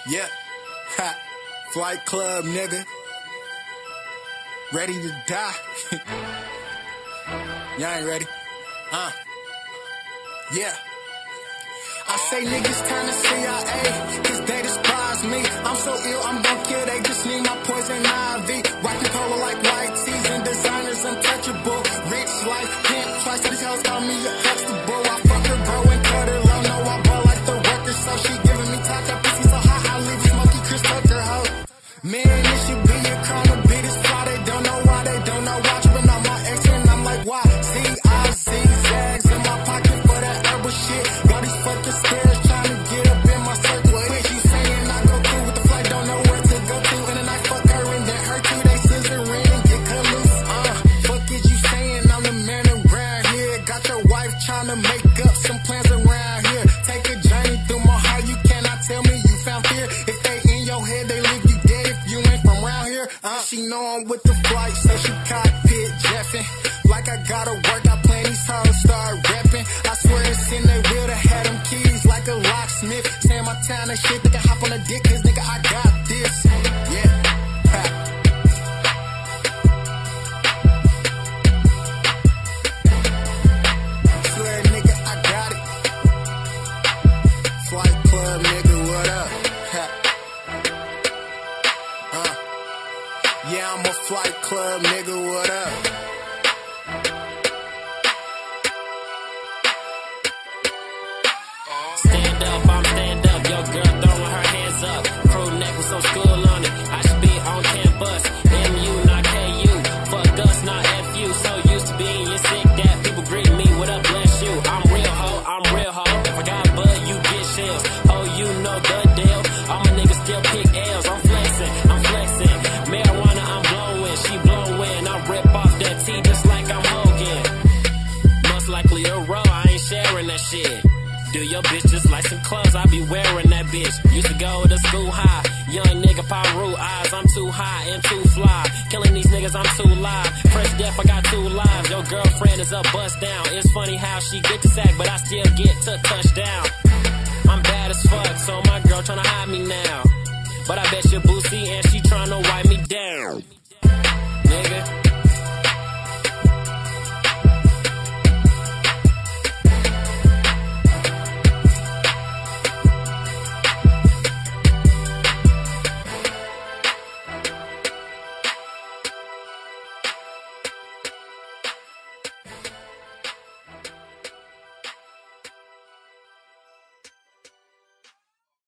Yeah. Ha. Flight Club, nigga. Ready to die. Y'all ain't ready. Yeah. I say niggas kinda CIA, cause they despise me. I'm so ill, I'm gon' kill, they just need my poison ivy. Wiping polo like white tees and designers untouchable. Rich life, pimp twice, so these hoes call me a flexible. I fuck her, bro, and cut her low. No, I ball like the workers, so she giving me taco pussy so hot, I leave this monkey Chris Tucker hoe. Man, this should be a crime to beat this fly. They don't know why, they don't know why. Tripping on my ex and I'm like, why? Z-I-Z zags in my pocket for that herbal shit. Got these fucking stairs trying to get up in my circle. Quick, she saying I go through with the flight, don't know where to go to. And then I fuck her and then her too. They scissoring and get cut loose. Fuck is you saying? I'm the man around here. Got your wife trying to make up some plans around here. Take a journey through my heart. You cannot tell me you found fear. If they in your head, they leave you dead. If you ain't from around here, she know I'm with the flight, so she cockpit jeffing. Like I gotta work, I plan these hoes, start repping. I swear it's in they will to have them keys like a locksmith. Saying my town and shit, they can hop on a dick, cause nigga, I got this. Yeah. Ha. Swear, nigga, I got it. Flight Club, nigga, what up? Ha. Yeah, I'm a Flight Club, nigga, what up? Stand up, I'm stand up. Yo, girl throwing her hands up. Crew neck with some school on it. I should be on campus. MU, not KU. Fuck us, not FU. So used to being your sick that people greet me with a bless you. I'm real ho, I'm real ho. If I got bud, you get shells. Oh, you know the deal. All my niggas still pick L's. I'm flexing, I'm flexing. Marijuana, I'm blowing. She blowing. I rip off that T just like I'm Hogan. Most likely a row, I ain't sharing that shit. Do your bitch just like some clothes, I be wearing that bitch. Used to go to school high, young nigga Pyru eyes. I'm too high and too fly, killing these niggas, I'm too live. Fresh death, I got 2 lives. Your girlfriend is a bust down. It's funny how she get the sack, but I still get to touchdown. I'm bad as fuck, so my girl tryna hide me now. But I bet you Boosie and she tryna wipe me down.